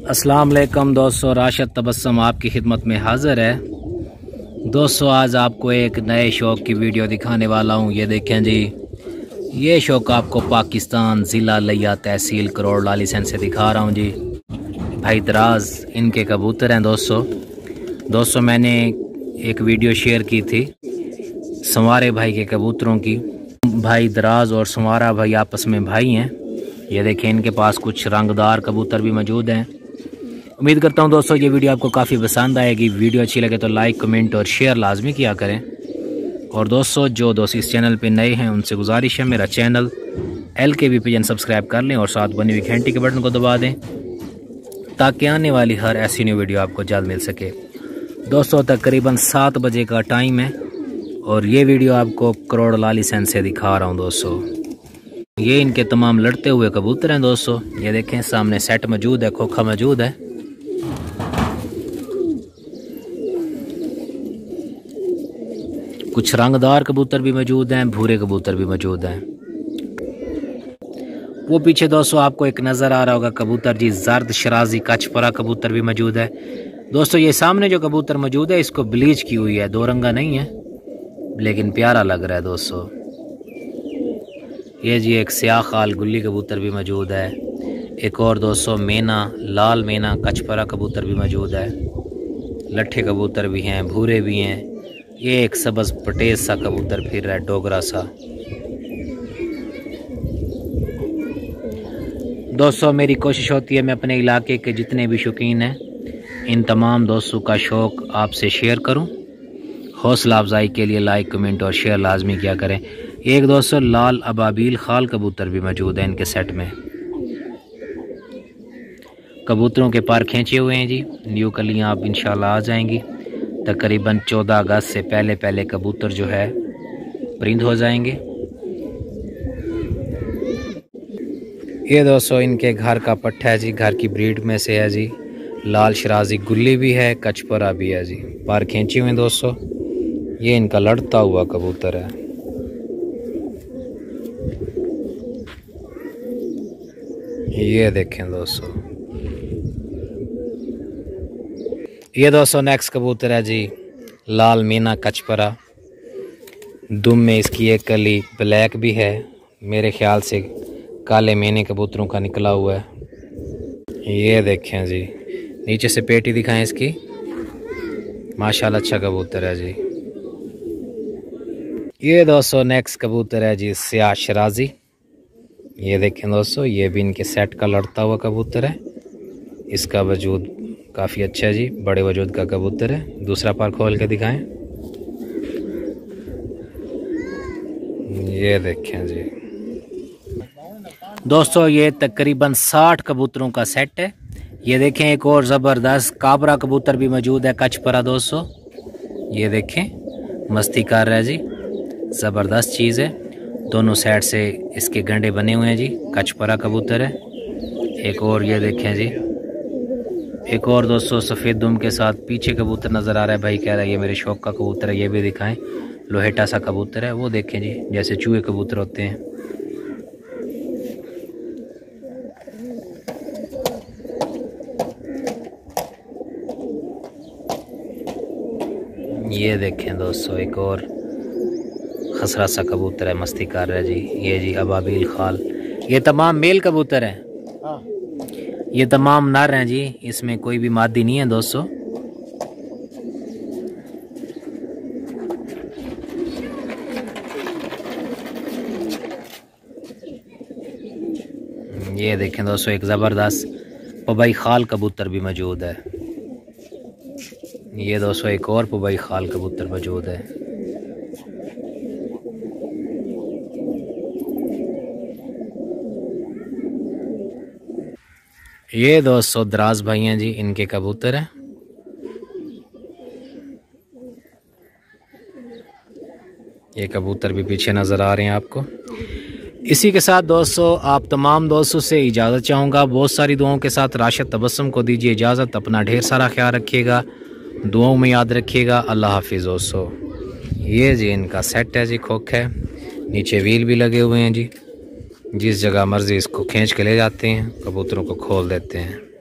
अस्सलाम वालेकुम दोस्तों, राशिद तबस्सुम आपकी खिदमत में हाज़िर है। दोस्तों आज आपको एक नए शौक़ की वीडियो दिखाने वाला हूँ। ये देखें जी, ये शौक़ आपको पाकिस्तान ज़िला लिया तहसील करोड़ लाली सेंड से दिखा रहा हूँ जी। भाई दराज इनके कबूतर हैं दोस्तों मैंने एक वीडियो शेयर की थी संवारे भाई के कबूतरों की। भाई दराज और संवारा भाई आपस में भाई हैं। ये देखें इनके पास कुछ रंगदार कबूतर भी मौजूद हैं। उम्मीद करता हूँ दोस्तों ये वीडियो आपको काफ़ी पसंद आएगी। वीडियो अच्छी लगे तो लाइक कमेंट और शेयर लाजमी किया करें। और दोस्तों जो दोस्त इस चैनल पे नए हैं उनसे गुजारिश है मेरा चैनल LKB पिजन सब्सक्राइब कर लें और साथ बनी हुई घंटी के बटन को दबा दें ताकि आने वाली हर ऐसी न्यू वीडियो आपको जल्द मिल सके। दोस्तों तकरीबन 7 बजे का टाइम है और ये वीडियो आपको करोड़ लाली सेंड से दिखा रहा हूँ दोस्तों। ये इनके तमाम लड़ते हुए कबूतर हैं दोस्तों। ये देखें सामने सेट मौजूद है, खोखा मौजूद है। कुछ रंगदार कबूतर भी मौजूद हैं, भूरे कबूतर भी मौजूद हैं। वो पीछे दोस्तों आपको एक नज़र आ रहा होगा कबूतर जी, जर्द शराजी कचपरा कबूतर भी मौजूद है। दोस्तों ये सामने जो कबूतर मौजूद है इसको ब्लीच की हुई है, 2 रंगा नहीं है लेकिन प्यारा लग रहा है दोस्तों। ये जी एक स्याह खाल गुल्ली कबूतर भी मौजूद है। एक और दोस्तों मेना, लाल मेना कचपरा कबूतर भी मौजूद है। लट्ठे कबूतर भी हैं, भूरे भी हैं। ये एक सबज पटेज सा कबूतर फिर रहा है, डोगरा सा। दोस्तों मेरी कोशिश होती है मैं अपने इलाके के जितने भी शौकीन हैं इन तमाम दोस्तों का शौक़ आपसे शेयर करूं। हौसला अफजाई के लिए लाइक कमेंट और शेयर लाजमी किया करें। एक दोस्तों लाल अबाबील खाल कबूतर भी मौजूद है इनके सेट में। कबूतरों के पर खींचे हुए हैं जी, न्यू कलियां आप इंशाल्लाह आ जाएंगी। तकरीबन 14 अगस्त से पहले कबूतर जो है परिंद हो जाएंगे। ये दोस्तों इनके घर का पट्टा है जी, घर की ब्रीड में से है जी। लाल शराजी गुल्ली भी है, कचपरा भी है जी। पर खींचे हुए दोस्तों। ये इनका लड़ता हुआ कबूतर है। ये देखें दोस्तों, ये दोस्तों नेक्स्ट कबूतर है जी, लाल मीना कचपरा। दुम में इसकी एक कली ब्लैक भी है, मेरे ख्याल से काले मीने कबूतरों का निकला हुआ है। ये देखें जी, नीचे से पेटी दिखाएं इसकी, माशाल्लाह अच्छा कबूतर है जी। ये दोस्तों नेक्स्ट कबूतर है जी स्याह शराजी। ये देखें दोस्तों, ये भी इनके सेट का लड़ता हुआ कबूतर है। इसका वजूद काफ़ी अच्छा है जी, बड़े वजूद का कबूतर है। दूसरा पर खोल के दिखाएं। ये देखें जी दोस्तों, ये तकरीबन 60 कबूतरों का सेट है। ये देखें एक और ज़बरदस्त काबरा कबूतर भी मौजूद है, कचपरा दोस्तों। ये देखें मस्ती कर रहा है जी, ज़बरदस्त चीज़ है। दोनों साइड से इसके गंडे बने हुए हैं जी, कचपरा कबूतर है। एक और ये देखें जी, एक और दोस्तों सफ़ेद दुम के साथ पीछे कबूतर नज़र आ रहा है। भाई कह रहा है ये मेरे शौक़ का कबूतर है, ये भी दिखाएं। लोहेटा सा कबूतर है, वो देखें जी जैसे चूहे कबूतर होते हैं। ये देखें दोस्तों एक और खसरा सा कबूतर है, मस्ती कर रहा है जी। ये जी अबाबील खाल। ये तमाम मेल कबूतर हैं, ये तमाम नर हैं जी, इसमें कोई भी मादी नहीं है दोस्तों। ये देखें दोस्तों एक ज़बरदस्त पबाई खाल कबूतर भी मौजूद है। ये दोस्तों एक और पबाई खाल कबूतर मौजूद है। ये दोस्तों दराज भाई हैं जी, इनके कबूतर हैं। ये कबूतर भी पीछे नज़र आ रहे हैं आपको। इसी के साथ दोस्तों आप तमाम दोस्तों से इजाज़त चाहूँगा। बहुत सारी दुआओं के साथ राशिद तबस्सुम को दीजिए इजाज़त। अपना ढेर सारा ख्याल रखिएगा, दुआओं में याद रखिएगा। अल्लाह हाफिज़ दोस्तों। ये जी इनका सेट है जी, खोख है, नीचे व्हील भी लगे हुए हैं जी। जिस जगह मर्जी इसको खींच के ले जाते हैं, कबूतरों को खोल देते हैं।